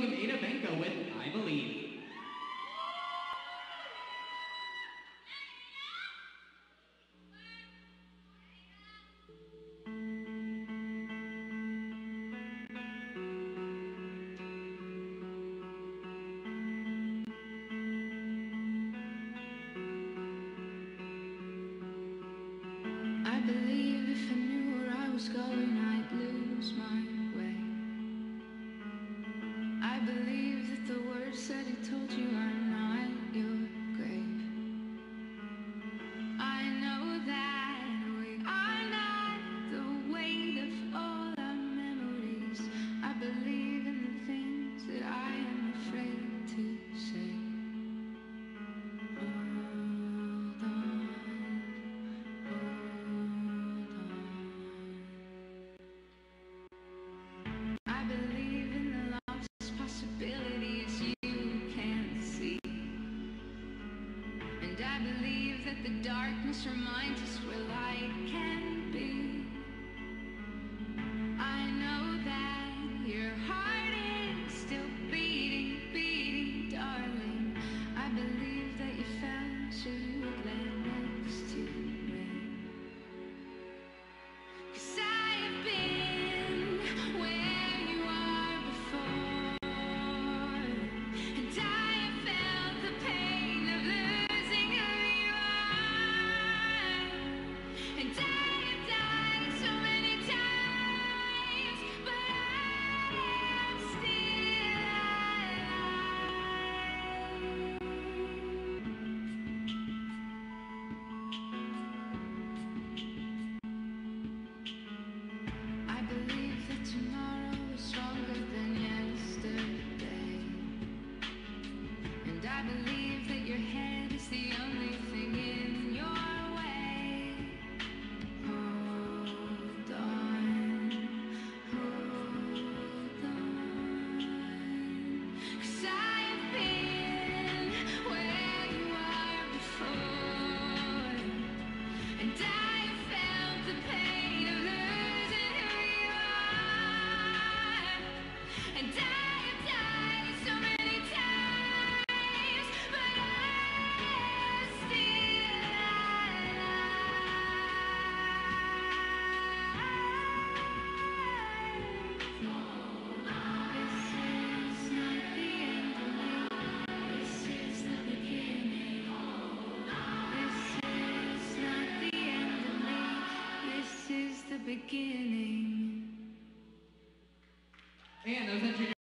welcome Ada Benko with I Believe. I believe if I knew where I was going, I'd lose my way. I believe that the words that he told you are not your grave. I know that we are not the weight of all our memories. I believe in the things that I am afraid to say. Hold on. I believe in the lost possibilities you can't see. And I believe that the darkness reminds us where light can be. I know that your heart is still beating, beating, darling. I believe that you fell so you would lay next to me. 'Cause I have been where you are before, and I have felt the pain of losing who you are. And I have died so many times, but I'm still alive. I believe that tomorrow is stronger than yesterday. And I believe that your head is the only thing in your way. Hold on, hold on. 'Cause I have been where you are before, and I have felt the pain of losing who you are. And I have died so many times, but I'm still alive. This is not the end of me. This is the beginning. This is not the end of me. This is the beginning. And those entries